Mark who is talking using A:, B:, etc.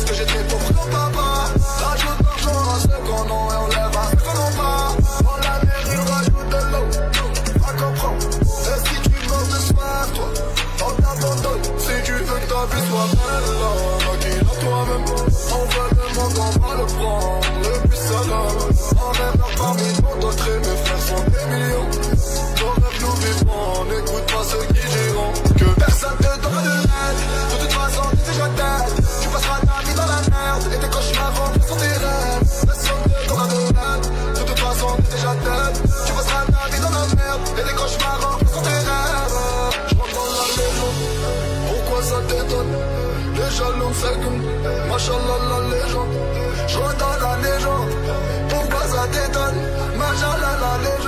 A: que j'étais pauvre comme papa. Rajoute l'argent à ceux qu'on a et on lève à ceux qu'on n'a pas. Dans la mer il rajoute de l'eau, à comprendre. Et si tu meurs de soif, toi, on t'abandonne. Si tu veux que ta vie soit belle, là, maquille-la toi-même. On veut le monde, on va le prendre, le plus seul. On rêve parmi nous d'autres et mes frères sont des millions. Nos rêves nous vivrons, n'écoute pas ceux qui diront que personne te donne de l'aide. De toute façon t'es déjà dead. Tu passeras ta vie dans la merde et tes cauchemars remplacent tes rêves. Personne te donne de l'aide. De toute façon t'es déjà dead. Tu passeras ta vie dans la merde et tes cauchemars remplacent tes rêves. Je rentre dans la légende, pourquoi ça t'étonne? Les jaloux s'aigument, machallah la légende. Je rentre dans la légende, pourquoi ça t'étonne? Machallah la légende.